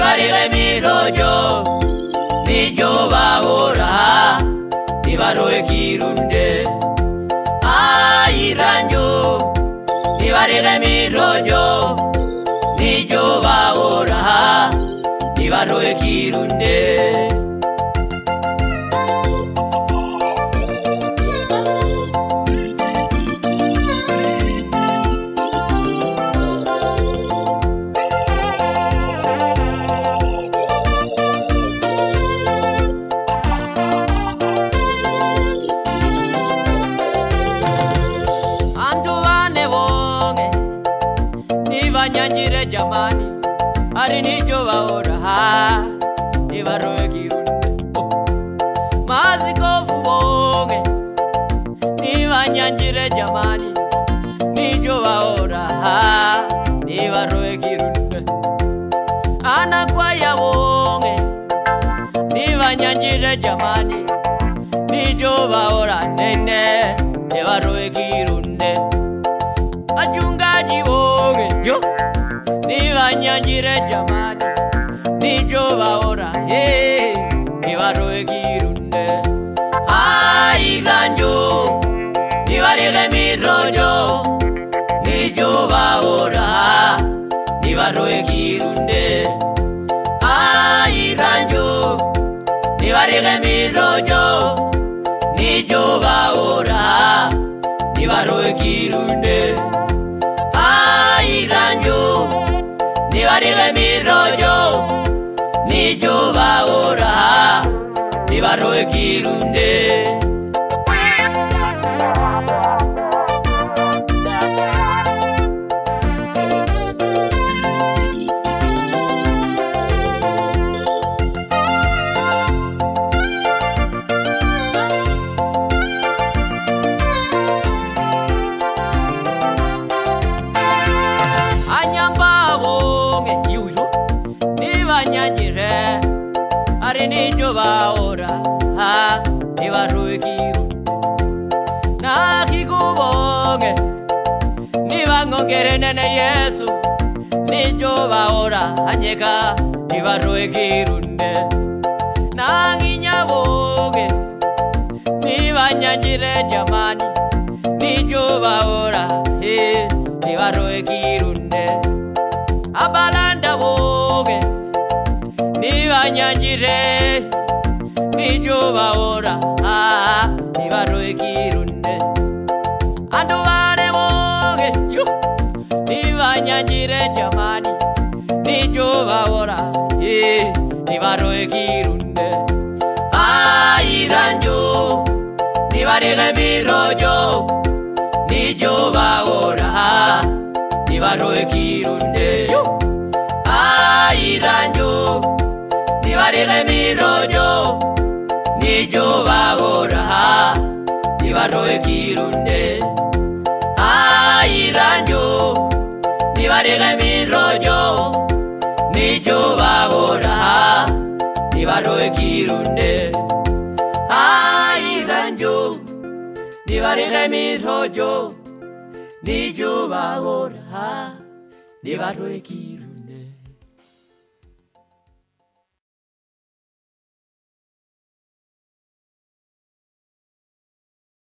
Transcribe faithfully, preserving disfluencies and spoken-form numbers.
nibarire mirojo nijo bahora nibaroe kirunde airanjo nibarire mirojo nijo bahora nibaroe kirunde Nyanjire jamani, ari nijo bahora nibaroe kirunde maziko vubonge niba nyanjire jamani, nijo bahora nibaroe kirunde ana kwa yabonge niba nyanjire jamani, nijo bahora nene nibaroe kirunde achungaji bonge yo niba nyanjire jamani, nijo bahora hey nibaroe kirunde airanjo nibarire mirojo nijo bahora nibaroe kirunde airanjo nibarire mirojo nijo bahora nibaroe kirunde airanjo nibarire mirojo nijo bahora nibaroe kirunde nyanjire ari nijo bahora nibaroe kirunde nakikubonge niba ngongere nene Yesu nijo bahora anyeka nibaroe kirunde nanginyabonge niba nyanjire jamani, nijo bahora nibaroe kirunde abalanda bonge niba nyanjire nijo bahora nibaroe kirunde andu bane bonge yo niba nyanjire jamani, nijo bahora nibaroe kirunde airanjo nibarire mirojo nijo bahora nibaroe kirunde yo airanjo nibarire mirojo nijo bahora nibaroe kirunde airanjo nibarire mirojo nijo bahora nibaroe kirunde airanjo nibarire mirojo nijo bahora nibaroe kirunde